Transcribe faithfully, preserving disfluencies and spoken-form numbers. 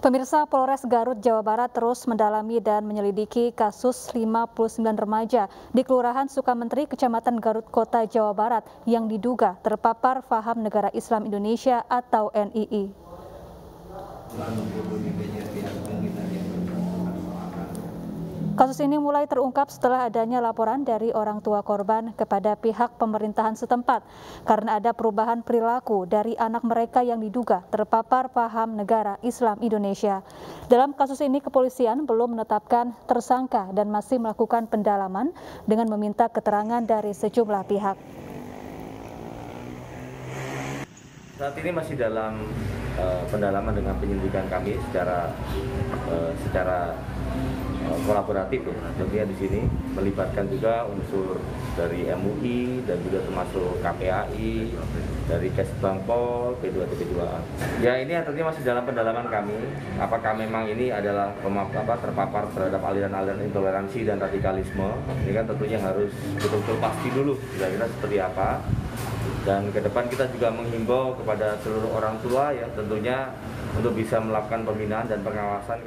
Pemirsa, Polres Garut, Jawa Barat terus mendalami dan menyelidiki kasus lima puluh sembilan remaja di Kelurahan Sukamenteri, Kecamatan Garut Kota, Jawa Barat yang diduga terpapar paham negara Islam Indonesia atau N I I. Kasus ini mulai terungkap setelah adanya laporan dari orang tua korban kepada pihak pemerintahan setempat karena ada perubahan perilaku dari anak mereka yang diduga terpapar paham negara Islam Indonesia. Dalam kasus ini kepolisian belum menetapkan tersangka dan masih melakukan pendalaman dengan meminta keterangan dari sejumlah pihak. Saat ini masih dalam uh, pendalaman dengan penyelidikan kami secara uh, secara uh, kolaboratif ya. Tentunya di sini melibatkan juga unsur dari M U I dan juga termasuk K P A I, dari Kesbangpol, P dua T P dua A. Ya, ini tentunya masih dalam pendalaman kami. Apakah memang ini adalah apa, terpapar terhadap aliran-aliran intoleransi dan radikalisme? Ini kan tentunya harus betul-betul pasti dulu kira-kira seperti apa. Dan ke depan kita juga menghimbau kepada seluruh orang tua ya tentunya untuk bisa melakukan pembinaan dan pengawasan.